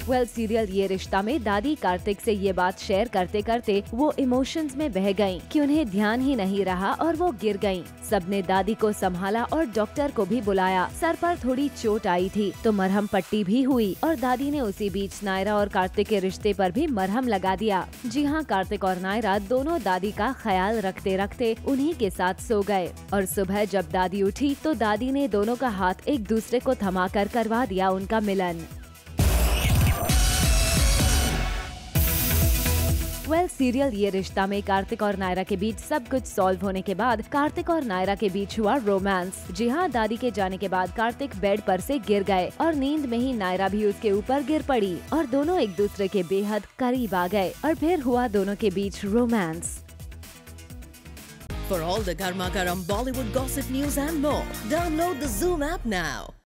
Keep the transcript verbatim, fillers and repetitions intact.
Well serial ये रिश्ता में दादी कार्तिक से ये बात शेयर करते करते वो इमोशंस में बह गयीं कि उन्हें ध्यान ही नहीं रहा और वो गिर गयीं। सबने दादी को संभाला और डॉक्टर को भी बुलाया। सर पर थोड़ी चोट आई थी तो मरहम पट्टी भी हुई और दादी ने उसी बीच नायरा और कार्तिक के रिश्ते पर भी मरहम लगा दिया। जी हाँ, कार्तिक और नायरा दोनों दादी का ख्याल रखते रखते उन्हीं के साथ सो गए और सुबह जब दादी उठी तो दादी ने दोनों का हाथ एक दूसरे को थमाकर करवा दिया उनका मिलन। वेल well, सीरियल ये रिश्ता में कार्तिक और नायरा के बीच सब कुछ सॉल्व होने के बाद कार्तिक और नायरा के बीच हुआ रोमांस। जी हाँ, दादी के जाने के बाद कार्तिक बेड पर से गिर गए और नींद में ही नायरा भी उसके ऊपर गिर पड़ी और दोनों एक दूसरे के बेहद करीब आ गए और फिर हुआ दोनों के बीच romance. For all the Garma Garam Bollywood gossip news and more, download the Zoom app now.